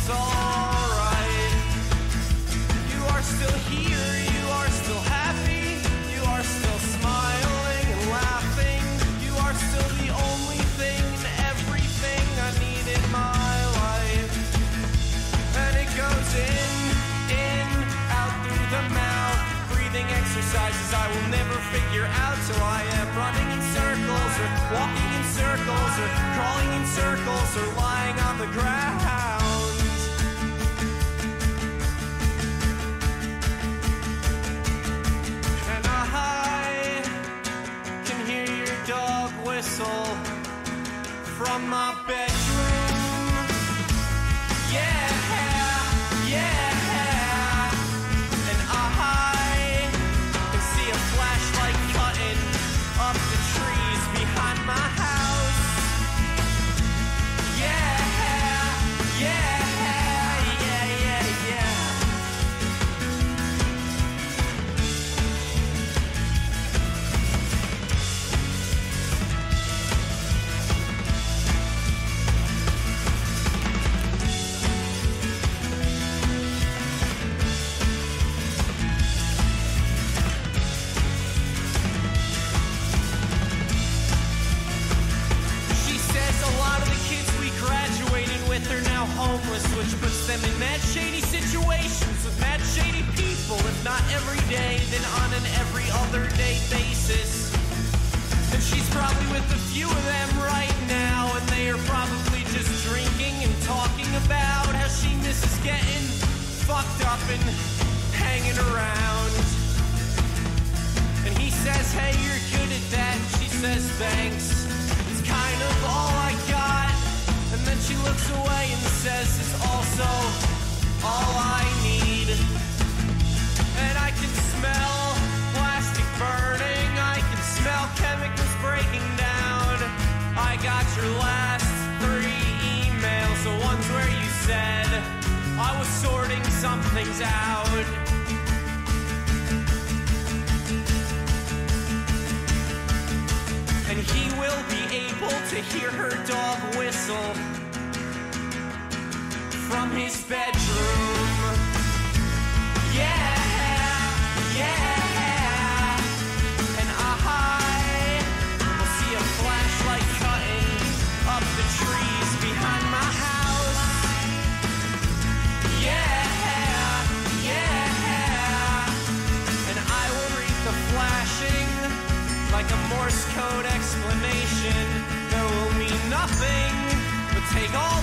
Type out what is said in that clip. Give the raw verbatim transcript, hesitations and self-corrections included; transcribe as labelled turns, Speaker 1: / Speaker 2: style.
Speaker 1: it's alright. You are still here, you are still happy, you are still smiling and laughing. You are still the only thing and everything I need in my life. And it goes in, in, out through the mouth. Breathing exercises I will never figure out till I am running in circles or walking in circles or crawling in circles or lying on the ground. And I can hear your dog whistle from my bedroom. Yeah, yeah. And I can see a flashlight cutting up the trees behind my house. Yeah, yeah, yeah, yeah, yeah. She says a lot of the kids we graduated with are now homeless, which puts them in mad shady situations with mad shady people, if not every day, then on an every other day basis. And she's probably with a few of them right now, and they are probably just drinking and talking about how she misses getting fucked up and hanging around. And he says, hey, you're good at that. And she says, thanks. It's kind of all I got. And then she looks away and says, it's also all I need. And I can smell plastic burning. I can smell chemicals breaking down. I got your last three emails, the ones where you said I was sorting some things out. And he will be able to hear her dog whistle from his bedroom. Yeah, yeah. And I will see a flashlight cutting up the trees behind my house. Yeah, yeah. And I will read the flashing like a Morse code explanation that will mean nothing but take all